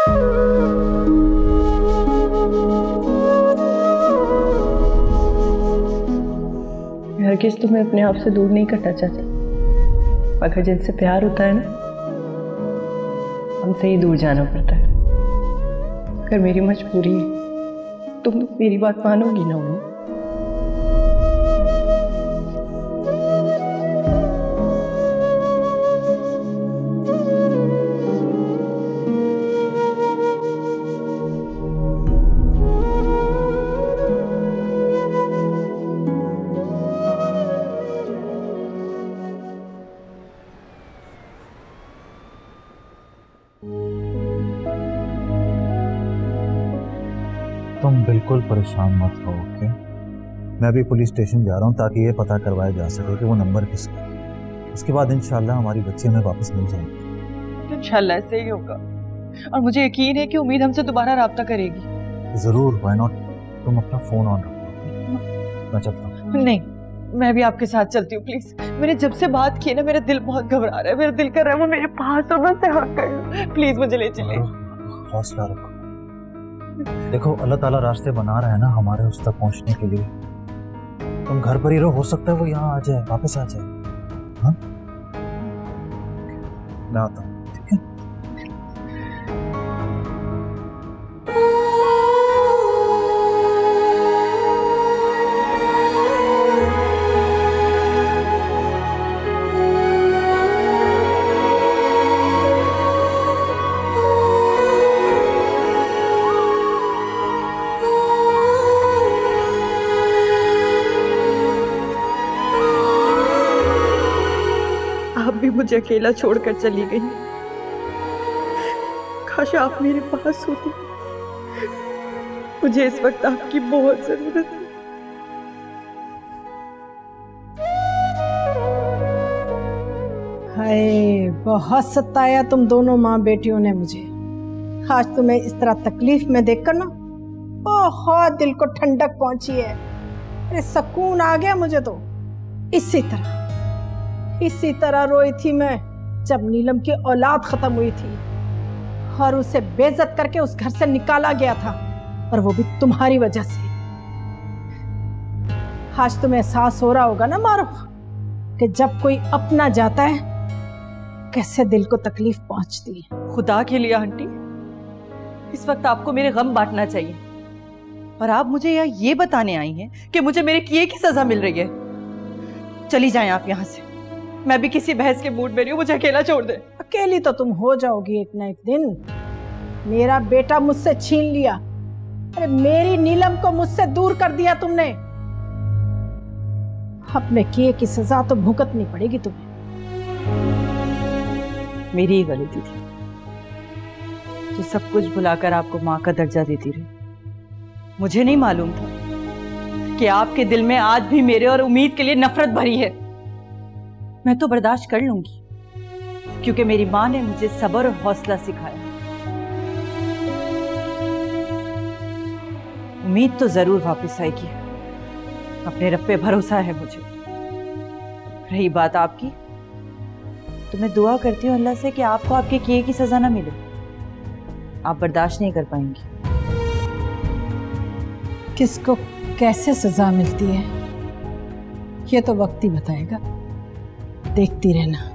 हरगिज़ तुम्हें अपने आप से दूर नहीं करना चाहती, मगर जिनसे प्यार होता है ना, हमसे ही दूर जाना पड़ता है। अगर मेरी मजबूरी है, तुम मेरी बात मानोगी ना उन्हें? तुम बिल्कुल परेशान मत हो, ओके? मैं अभी पुलिस स्टेशन जा रहा हूँ ताकि ये पता करवाया जा सके कि वो नंबर किसका है। उसके बाद इंशाल्लाह हमारी बच्ची हमें वापस मिल जाएगी। इंशाल्लाह ऐसे ही होगा, और मुझे यकीन है कि उम्मीद हमसे दोबारा राब्ता करेगी। जरूर, व्हाई नॉट? तुम अपना फोन ऑन रखो, मैं चलता हूँ। नहीं, मैं भी आपके साथ चलती हूँ प्लीज। मैंने जब से बात की ना, मेरा दिल बहुत घबरा रहा है। मेरा दिल कर रहा है वो मेरे पास हो, मैं हक कर, प्लीज मुझे ले चले। हौसला रखो। देखो, अल्लाह ताला रास्ते बना रहा है ना हमारे उस तक पहुंचने के लिए। तुम घर पर ही रहो, हो सकता है वो यहाँ आ जाए, वापस आ जाए। हाँ, मैं आता हूँ। आप भी मुझे अकेला छोड़कर चली गई। काश आप मेरे पास होती, मुझे इस वक्त आपकी बहुत जरूरत है। हाय, बहुत सताया तुम दोनों माँ बेटियों ने मुझे। आज तुम्हें इस तरह तकलीफ में देखकर ना बहुत दिल को ठंडक पहुंची है। अरे सुकून आ गया मुझे तो। इसी तरह रोई थी मैं जब नीलम की औलाद खत्म हुई थी और उसे बेइज्जत करके उस घर से निकाला गया था, और वो भी तुम्हारी वजह से। आज तुम्हें एहसास हो रहा होगा ना मारूफ, कि जब कोई अपना जाता है कैसे दिल को तकलीफ पहुंचती है। खुदा के लिए आंटी, इस वक्त आपको मेरे गम बांटना चाहिए, और आप मुझे यहाँ ये बताने आई हैं कि मुझे मेरे किए की सजा मिल रही है। चली जाएं आप यहाँ से, मैं भी किसी बहस के मूड में नहीं हूँ, मुझे अकेला छोड़ दे। अकेली तो तुम हो जाओगी एक ना एक दिन। मेरा बेटा मुझसे छीन लिया, अरे मेरी नीलम को मुझसे दूर कर दिया तुमने। अपने किए की सजा तो भुगतनी पड़ेगी तुम्हें। मेरी ही गलती थी जो सब कुछ भुलाकर आपको माँ का दर्जा देती रही। मुझे नहीं मालूम था कि आपके दिल में आज भी मेरे और उम्मीद के लिए नफरत भरी है। मैं तो बर्दाश्त कर लूंगी, क्योंकि मेरी माँ ने मुझे सब्र और हौसला सिखाया। उम्मीद तो जरूर वापस आएगी, अपने रब पे भरोसा है मुझे। रही बात आपकी, तो मैं दुआ करती हूँ अल्लाह से कि आपको आपके किए की सजा ना मिले। आप बर्दाश्त नहीं कर पाएंगी। किसको कैसे सजा मिलती है ये तो वक्त ही बताएगा। देखती रहना।